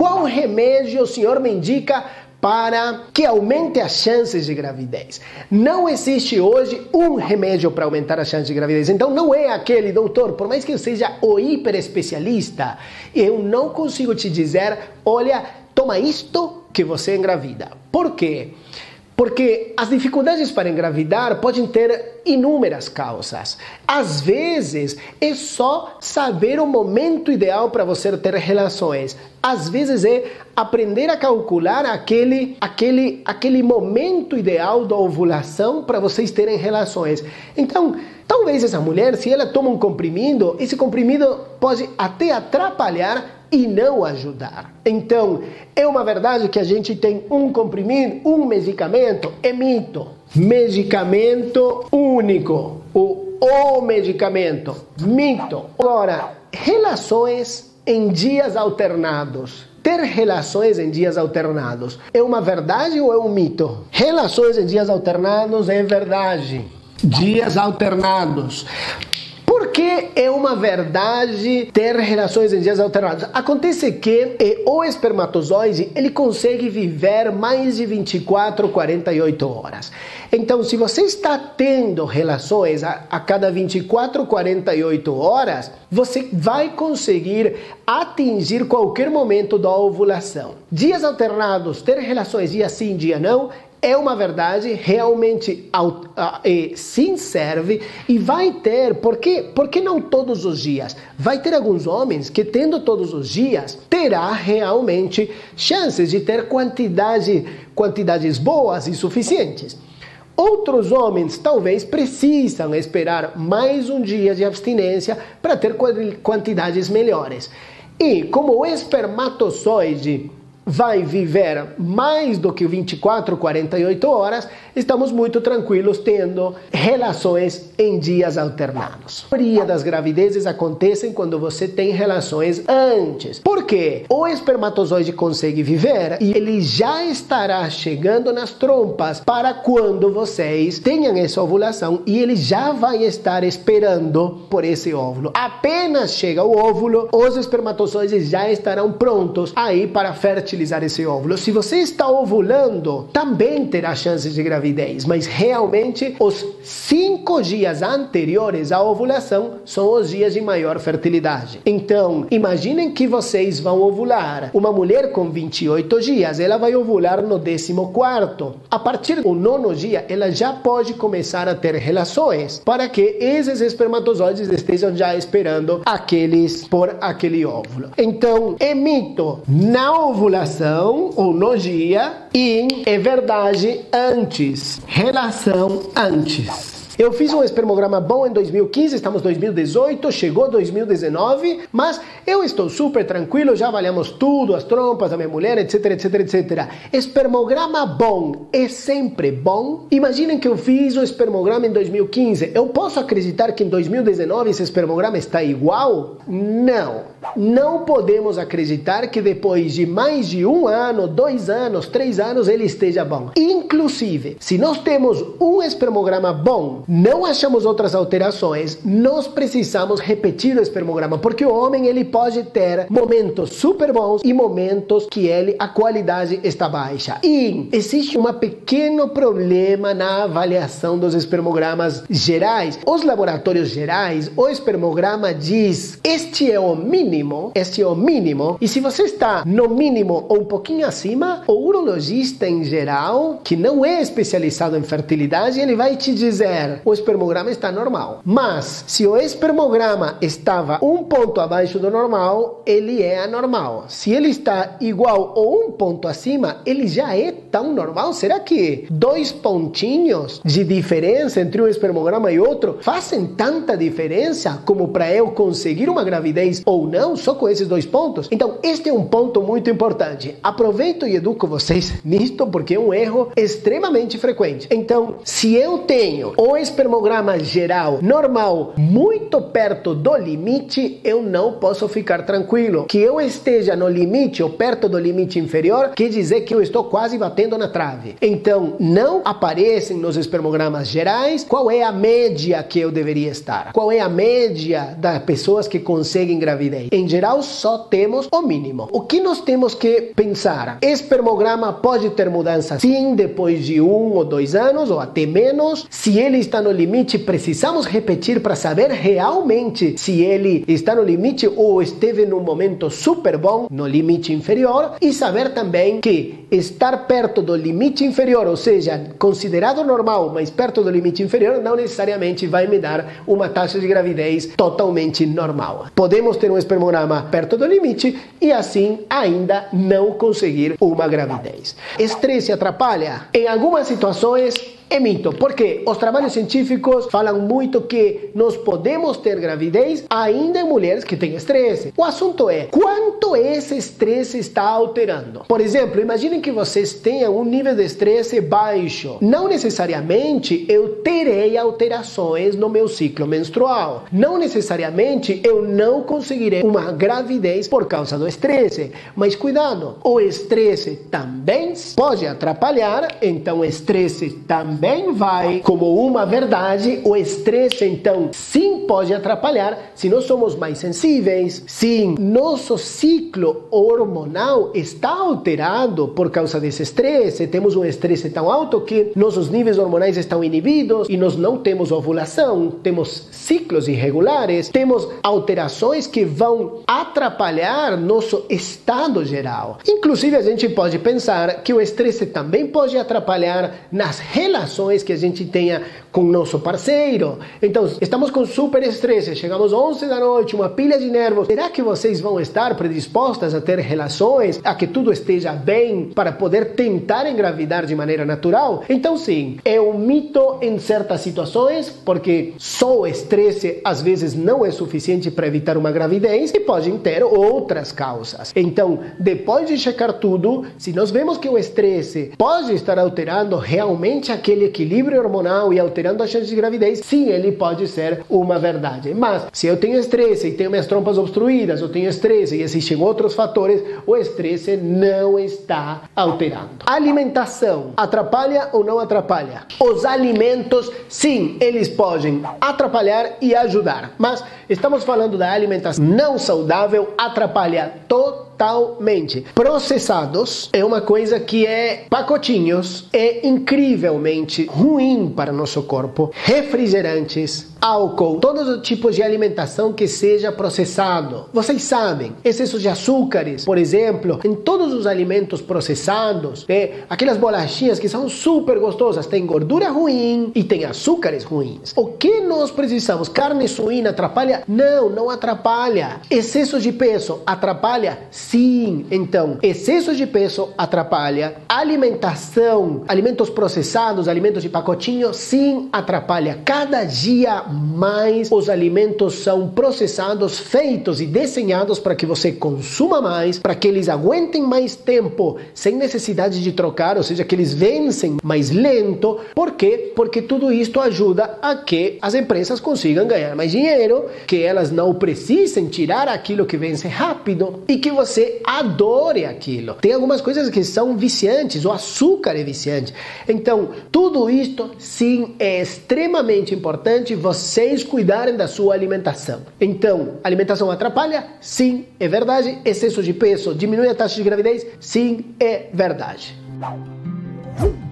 qual remédio o senhor me indica para que aumente as chances de gravidez? Não existe hoje um remédio para aumentar as chances de gravidez. Então não é aquele, doutor, por mais que eu seja o hiper especialista, eu não consigo te dizer, olha, toma isto que você engravida. Por quê? Porque as dificuldades para engravidar podem ter inúmeras causas. Às vezes, é só saber o momento ideal para você ter relações. Às vezes é aprender a calcular aquele momento ideal da ovulação para vocês terem relações. Então, talvez essa mulher, se ela toma um comprimido, esse comprimido pode até atrapalhar e não ajudar. Então, é uma verdade que a gente tem um comprimido, um medicamento? É mito. Medicamento único. O medicamento. Mito. Agora, relações em dias alternados. Ter relações em dias alternados é uma verdade ou é um mito? Relações em dias alternados é verdade. Dias alternados. Por que é uma verdade ter relações em dias alternados? Acontece que o espermatozoide ele consegue viver mais de 24, 48 horas. Então, se você está tendo relações a cada 24, 48 horas, você vai conseguir atingir qualquer momento da ovulação. Dias alternados, ter relações dia sim, dia não, é uma verdade, realmente sim serve e vai ter, por que não todos os dias? Vai ter alguns homens que tendo todos os dias, terá realmente chances de ter quantidades boas e suficientes. Outros homens talvez precisam esperar mais um dia de abstinência para ter quantidades melhores. E como o espermatozoide vai viver mais do que 24, 48 horas, estamos muito tranquilos tendo relações em dias alternados. A maioria das gravidezes acontecem quando você tem relações antes. Por quê? O espermatozoide consegue viver e ele já estará chegando nas trompas para quando vocês tenham essa ovulação e ele já vai estar esperando por esse óvulo. Apenas chega o óvulo, os espermatozoides já estarão prontos aí para fertilizar esse óvulo. Se você está ovulando, também terá chances de gravidez, mas realmente os 5 dias anteriores à ovulação são os dias de maior fertilidade. Então, imaginem que vocês vão ovular. Uma mulher com 28 dias, ela vai ovular no 14º. A partir do 9º dia, ela já pode começar a ter relações para que esses espermatozoides estejam já esperando por aquele óvulo. Então, é mito. Na ovulação ou no dia e é verdade antes. Relação antes. Eu fiz um espermograma bom em 2015, estamos em 2018, chegou 2019, mas eu estou super tranquilo, já avaliamos tudo, as trompas da minha mulher, etc, etc, etc. Espermograma bom é sempre bom? Imaginem que eu fiz o espermograma em 2015, eu posso acreditar que em 2019 esse espermograma está igual? Não. Não podemos acreditar que depois de mais de 1 ano, 2 anos, 3 anos ele esteja bom. Inclusive, se nós temos um espermograma bom, não achamos outras alterações, nós precisamos repetir o espermograma, porque o homem ele pode ter momentos super bons e momentos que a qualidade está baixa. E existe um pequeno problema na avaliação dos espermogramas gerais. Os laboratórios gerais, o espermograma diz, este é o mínimo, e se você está no mínimo ou um pouquinho acima, o urologista em geral, que não é especializado em fertilidade, ele vai te dizer, o espermograma está normal. Mas, se o espermograma estava 1 ponto abaixo do normal, ele é anormal. Se ele está igual ou 1 ponto acima, ele já é tão normal? Será que 2 pontinhos de diferença entre um espermograma e outro fazem tanta diferença como para eu conseguir uma gravidez ou não, só com esses 2 pontos? Então, este é um ponto muito importante. Aproveito e educo vocês nisto, porque é um erro extremamente frequente. Então, se eu tenho o espermograma geral normal muito perto do limite, eu não posso ficar tranquilo. Que eu esteja no limite ou perto do limite inferior, quer dizer que eu estou quase batendo na trave. Então, não aparecem nos espermogramas gerais qual é a média que eu deveria estar. Qual é a média das pessoas que conseguem gravidez. Em geral, só temos o mínimo. O que nós temos que pensar? Espermograma pode ter mudança sim, depois de 1 ou 2 anos, ou até menos. Se ele está no limite, precisamos repetir para saber realmente se ele está no limite ou esteve num momento super bom, no limite inferior, e saber também que estar perto do limite inferior, ou seja, considerado normal, mas perto do limite inferior, não necessariamente vai me dar uma taxa de gravidez totalmente normal. Podemos ter um espermograma perto do limite e assim ainda não conseguir uma gravidez. Estresse atrapalha? Em algumas situações é mito, porque os trabalhos científicos falam muito que nós podemos ter gravidez ainda em mulheres que têm estresse. O assunto é quanto esse estresse está alterando. Por exemplo, imaginem que vocês tenham um nível de estresse baixo. Não necessariamente eu terei alterações no meu ciclo menstrual. Não necessariamente eu não conseguirei uma gravidez por causa do estresse. Mas cuidado, o estresse também pode atrapalhar, então o estresse também vai como uma verdade. O estresse, então, sim pode atrapalhar se nós somos mais sensíveis, sim, nosso ciclo hormonal está alterado por causa desse estresse, temos um estresse tão alto que nossos níveis hormonais estão inibidos e nós não temos ovulação, temos ciclos irregulares, temos alterações que vão atrapalhar nosso estado geral. Inclusive, a gente pode pensar que o estresse também pode atrapalhar nas relações que a gente tenha com nosso parceiro. Então, estamos com super estresse, chegamos 11 da noite, uma pilha de nervos. Será que vocês vão estar predispostas a ter relações, a que tudo esteja bem para poder tentar engravidar de maneira natural? Então, sim, é um mito em certas situações, porque só o estresse às vezes não é suficiente para evitar uma gravidez e podem ter outras causas. Então, depois de checar tudo, se nós vemos que o estresse pode estar alterando realmente aquele equilíbrio hormonal e alterando a chance de gravidez, sim, ele pode ser uma verdade. Mas se eu tenho estresse e tenho minhas trompas obstruídas, eu tenho estresse e existem outros fatores, o estresse não está alterando. Alimentação atrapalha ou não atrapalha? Os alimentos, sim, eles podem atrapalhar e ajudar. Mas estamos falando da alimentação não saudável, atrapalha totalmente. Processados é uma coisa que pacotinhos, é incrivelmente ruim para nosso corpo. Refrigerantes, álcool, todos os tipos de alimentação que seja processado. Vocês sabem, excesso de açúcares, por exemplo, em todos os alimentos processados, aquelas bolachinhas que são super gostosas, tem gordura ruim e tem açúcares ruins. O que nós precisamos? Carne suína atrapalha? Não, não atrapalha. Excesso de peso atrapalha? Sim. Então, excesso de peso atrapalha. Alimentação, alimentos processados, alimentos de pacotinho, sim, atrapalha. Cada dia mais os alimentos são processados, feitos e desenhados para que você consuma mais, para que eles aguentem mais tempo, sem necessidade de trocar, ou seja, que eles vencem mais lento. Por quê? Porque tudo isto ajuda a que as empresas consigam ganhar mais dinheiro, que elas não precisem tirar aquilo que vence rápido e que você adore aquilo. Tem algumas coisas que são viciantes, o açúcar é viciante. Então, tudo isto, sim, é extremamente importante vocês cuidarem da sua alimentação. Então, alimentação atrapalha? Sim, é verdade. Excesso de peso diminui a taxa de gravidez? Sim, é verdade.